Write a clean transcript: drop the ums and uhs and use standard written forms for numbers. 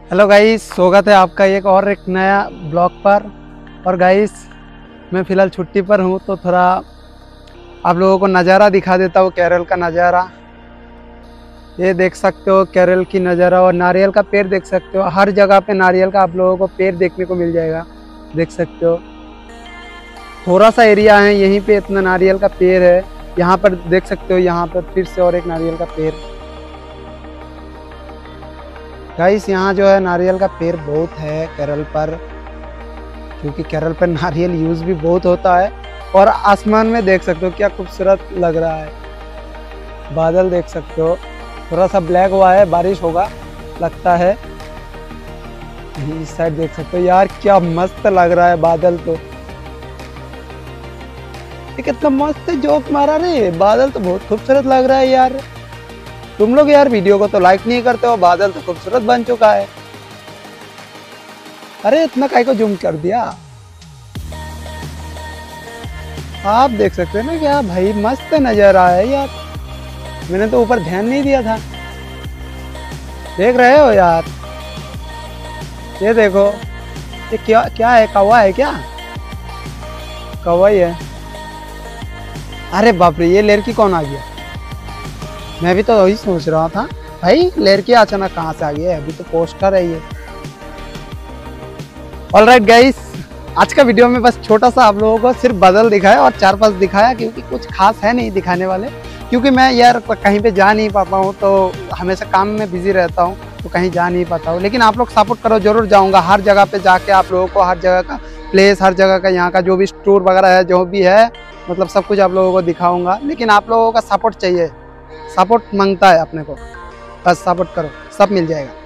Hello guys, स्वागत है आपका एक नया ब्लॉग पर। और गाइस, मैं फ़िलहाल छुट्टी पर हूँ तो थोड़ा आप लोगों को नज़ारा दिखा देता हूँ, केरल का नज़ारा। ये देख सकते हो केरल की नज़ारा, और नारियल का पेड़ देख सकते हो। हर जगह पे नारियल का आप लोगों को पेड़ देखने को मिल जाएगा, देख सकते हो। थोड़ा सा एरिया है, यहीं पे इतना नारियल का पेड़ है। यहाँ पर देख सकते हो, यहाँ पर फिर से और एक नारियल का पेड़। गाइस, यहाँ जो है नारियल का पेड़ बहुत है केरल पर, क्योंकि केरल पर नारियल यूज़ भी बहुत होता है। और आसमान में देख सकते हो क्या खूबसूरत लग रहा है। बादल देख सकते हो, थोड़ा सा ब्लैक हुआ है, बारिश होगा लगता है। इस साइड देख सकते हो यार, क्या मस्त लग रहा है बादल। तो ये कितना मस्त जोक मारा रे, बादल तो बहुत खूबसूरत लग रहा है यार। तुम लोग यार वीडियो को तो लाइक नहीं करते हो, बादल तो खूबसूरत बन चुका है। अरे इतना काहे को जूम कर दिया। आप देख सकते हैं ना, क्या भाई मस्त नजारा है यार। मैंने तो ऊपर ध्यान नहीं दिया था। देख रहे हो यार, ये देखो, ये क्या क्या है, कौवा है क्या? कौवा ही है। अरे बाप रे, ये लड़की कौन आ गया? मैं भी तो वही सोच रहा था भाई, लड़की अचानक कहाँ से आ गई है? अभी तो पोस्टर है ये। ऑलराइट गाइस, आज का वीडियो में बस छोटा सा आप लोगों को सिर्फ बादल दिखाया और 4-5 दिखाया, क्योंकि कुछ खास है नहीं दिखाने वाले। क्योंकि मैं यार कहीं पे जा नहीं पाता हूँ, तो हमेशा काम में बिजी रहता हूँ, तो कहीं जा नहीं पाता हूँ। लेकिन आप लोग सपोर्ट करो, जरूर जाऊँगा हर जगह पे जाके आप लोगों को हर जगह का प्लेस, हर जगह का यहाँ का जो भी स्टोर वगैरह है, जो भी है, मतलब सब कुछ आप लोगों को दिखाऊंगा। लेकिन आप लोगों का सपोर्ट चाहिए, सपोर्ट मांगता है अपने को, बस सपोर्ट करो, सब मिल जाएगा।